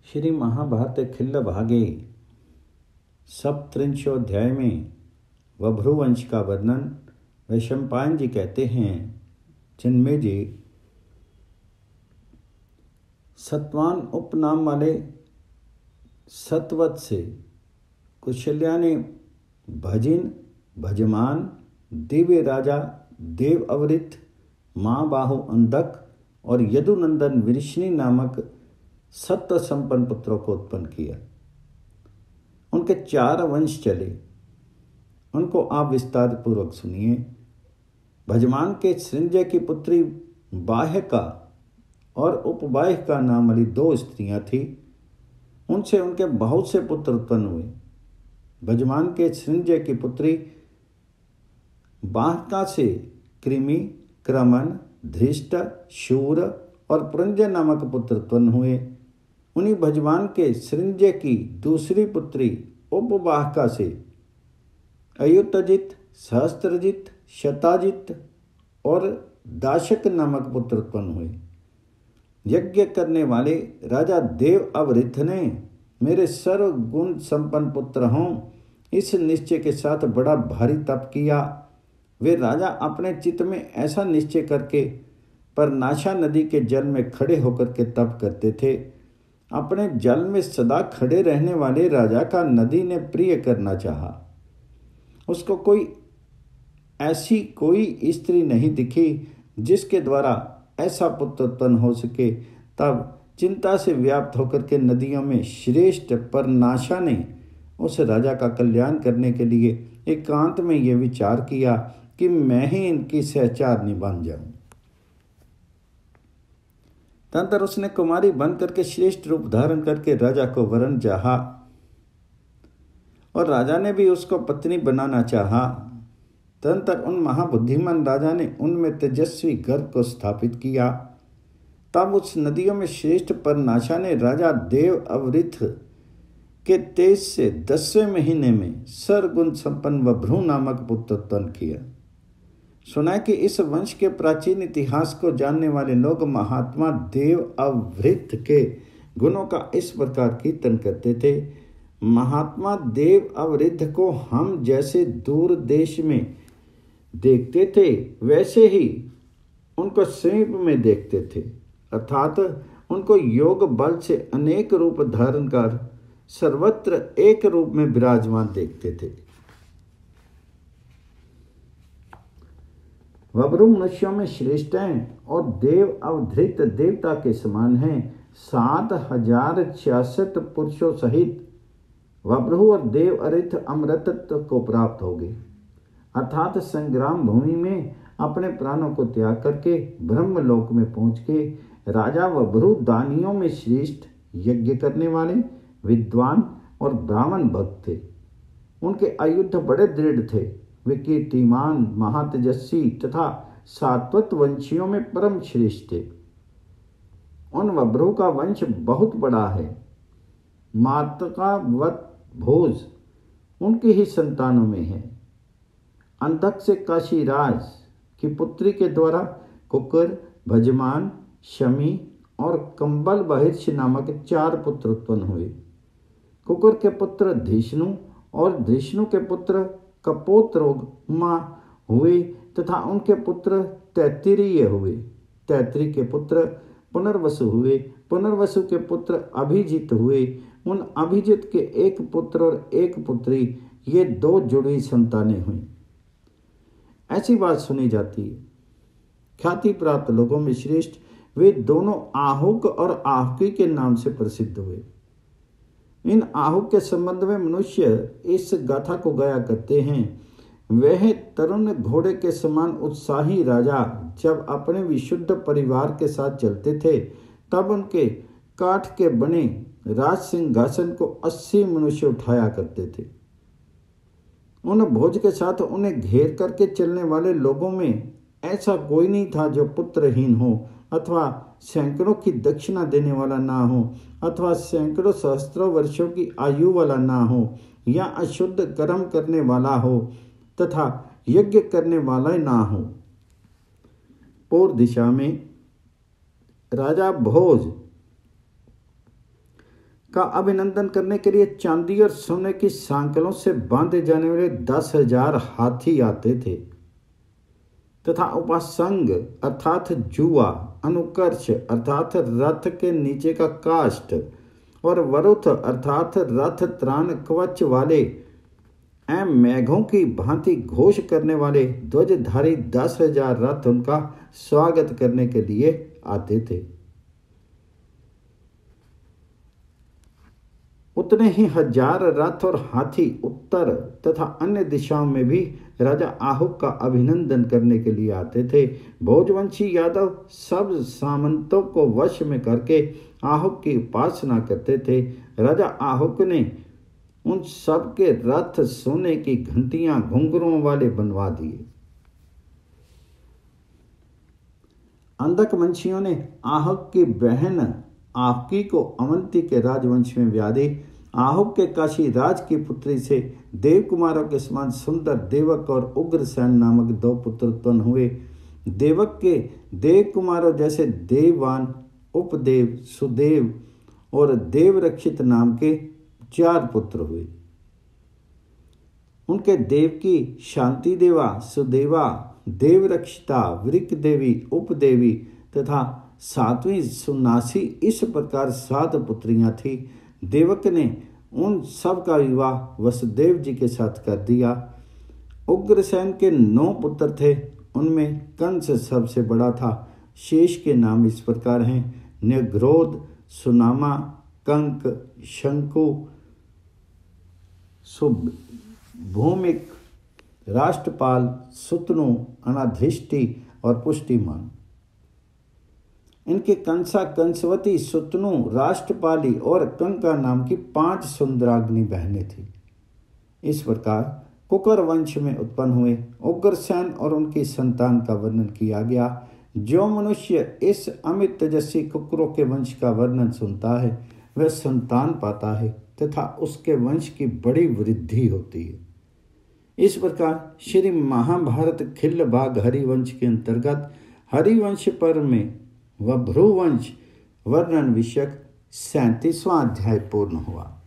श्री महाभारत खिल्ल भागे सप्तत्रिंशोऽध्याय में वभ्रुवंश का वर्णन वैशंपायन जी कहते हैं, जन्मेजय सत्वान उपनाम वाले सतवत से कुशल्या ने भजिन भजमान दिव्य राजा देव अवृत महाबाहु अंधक और यदुनंदन विरिष्णी नामक सत्व संपन्न पुत्रों को उत्पन्न किया। उनके 4 वंश चले, उनको आप विस्तार पूर्वक सुनिए। भजमान के सृंजय की पुत्री बाह्यका और उपबाह्यका नाम वाली 2 स्त्रियां थी। उनसे उनके बहुत से पुत्र उत्पन्न हुए। भजमान के सृंजय की पुत्री बाह्यका से कृमि, क्रमन, धृष्ट, शूर और पुरंजय नामक पुत्र उत्पन्न हुए। उन्हीं भजमान के सृंजय की दूसरी पुत्री उपबाह्यका से अयुतजित, सहस्त्रजित, शताजित और दाशक नामक पुत्र उत्पन्न हुए। यज्ञ करने वाले राजा देव अवृथ ने मेरे सर्व गुण संपन्न पुत्र हों इस निश्चय के साथ बड़ा भारी तप किया। वे राजा अपने चित्त में ऐसा निश्चय करके परनाशा नदी के जल में खड़े होकर के तप करते थे। अपने जल में सदा खड़े रहने वाले राजा का नदी ने प्रिय करना चाहा। उसको ऐसी कोई स्त्री नहीं दिखी जिसके द्वारा ऐसा पुत्र उत्पन्न हो सके। तब चिंता से व्याप्त होकर के नदियों में श्रेष्ठ परनाशा ने उस राजा का कल्याण करने के लिए एकांत में यह विचार किया कि मैं ही इनकी सहचारनी बन जाऊं। तदंतर उसने कुमारी बन करके श्रेष्ठ रूप धारण करके राजा को वरण चाहा और राजा ने भी उसको पत्नी बनाना चाहा। तदंतर उन महाबुद्धिमान राजा ने उनमें तेजस्वी गर्भ को स्थापित किया। तब उस नदियों में श्रेष्ठ परनाशा ने राजा देव अवृथ के 23 से 10वें महीने में सर्वगुण संपन्न वभ्रू नामक पुत्र उत्पन्न किया। सुना कि इस वंश के प्राचीन इतिहास को जानने वाले लोग महात्मा देव अवृथ के गुणों का इस प्रकार कीर्तन करते थे। महात्मा देव अवृथ को हम जैसे दूर देश में देखते थे वैसे ही उनको समीप में देखते थे, अर्थात उनको योग बल से अनेक रूप धारण कर सर्वत्र एक रूप में विराजमान देखते थे। वभ्रू मनुष्यों में श्रेष्ठ हैं और देव अवधृत देवता के समान हैं। 7066 पुरुषों सहित वभ्रू और देव अरिथ अमृतत्व को प्राप्त हो गए, अर्थात संग्राम भूमि में अपने प्राणों को त्याग करके ब्रह्मलोक में पहुंच के राजा वभ्रू दानियों में श्रेष्ठ, यज्ञ करने वाले, विद्वान और ब्राह्मण भक्त थे। उनके आयुध बड़े दृढ़ थे। वे कीर्तिमान, महातेजस्वी तथा सात्वत वंशियों में परम श्रेष्ठ थे। उन वभ्रू का वंश बहुत बड़ा है। मातका वत भोज उनकी ही संतानों में है। अंधक से काशीराज की पुत्री के द्वारा कुकर, भजमान, शमी और कंबल बहिर्ष नामक 4 पुत्र उत्पन्न हुए। कुकर के पुत्र धिष्णु और धिष्णु के पुत्र कपोत्रोमा हुए तथा उनके पुत्र तैत्तिरीय हुए। तैत्तिरी के पुत्र पुनर्वसु हुए। पुनर्वसु के पुत्र अभिजित हुए। उन अभिजित के 1 पुत्र और 1 पुत्री, ये 2 जुड़ी संतानें हुई। ऐसी बात सुनी जाती है। ख्याति प्राप्त लोगों में श्रेष्ठ वे दोनों आहुक और आहुकी के नाम से प्रसिद्ध हुए। इन आहुक के संबंध में मनुष्य इस गाथा को गाया करते हैं। वह तरुण घोड़े के समान उत्साही राजा जब अपने विशुद्ध परिवार के साथ चलते थे तब उनके काठ के बने राज सिंहासन को 80 मनुष्य उठाया करते थे। उन भोज के साथ उन्हें घेर करके चलने वाले लोगों में ऐसा कोई नहीं था जो पुत्रहीन हो, अथवा सैकड़ों की दक्षिणा देने वाला ना हो, अथवा सैकड़ों सहस्त्रों वर्षों की आयु वाला ना हो, या अशुद्ध कर्म करने वाला हो तथा यज्ञ करने वाला ना हो। पूर्व दिशा में राजा भोज का अभिनंदन करने के लिए चांदी और सोने की सांकलों से बांधे जाने वाले 10,000 हाथी आते थे तथा उपासंग अर्थात जुआ, अनुकर्ष अर्थात रथ के नीचे का काष्ठ और वरुथ अर्थात रथ त्राण कवच वाले एवं मेघों की भांति घोष करने वाले ध्वजधारी 10,000 रथ उनका स्वागत करने के लिए आते थे। उतने ही 1000 रथ और हाथी उत्तर तथा अन्य दिशाओं में भी राजा आहुक का अभिनंदन करने के लिए आते थे। भोजवंशी यादव सब सामंतों को वश में करके आहुक की उपासना करते थे। राजा आहुक ने उन सब के रथ सोने की घंटियां घुंघरुओं वाले बनवा दिए। अंधक वंशियों ने आहुक की बहन आहकी को अवंती के राजवंश में ब्याह दी। आहुक के काशी राज की पुत्री से देव कुमारों के समान सुंदर देवक और उग्रसेन नामक 2 पुत्र उत्पन्न हुए। देवक के देव कुमारों जैसे देववान, उपदेव, सुदेव और देवरक्षित नाम के 4 पुत्र हुए। उनके देव की शांति देवा, सुदेवा, देवरक्षिता, वृक देवी, उपदेवी तथा 7वीं सुनासी इस प्रकार 7 पुत्रियां थी। देवक ने उन सब का विवाह वसुदेव जी के साथ कर दिया। उग्रसेन के 9 पुत्र थे, उनमें कंस सबसे बड़ा था। शेष के नाम इस प्रकार हैं: निग्रोध, सुनामा, कंक, शंकु, भूमिक, राष्ट्रपाल, सुतनु, अनाधिष्टि और पुष्टिमान। इनके कंसा, कंसवती, सुतनु, राष्ट्रपाली और कंका नाम की 5 सुंदराग्नि बहनें थीं। इस प्रकार कुकर वंश में उत्पन्न हुए उग्रसेन और उनकी संतान का वर्णन किया गया। जो मनुष्य इस अमित तेजस्वी कुकरों के वंश का वर्णन सुनता है वह संतान पाता है तथा उसके वंश की बड़ी वृद्धि होती है। इस प्रकार श्री महाभारत खिल्ल भाग हरिवंश के अंतर्गत हरिवंश पर्व में व भ्रुवंश वर्णन विषयक 37वां अध्याय पूर्ण हुआ।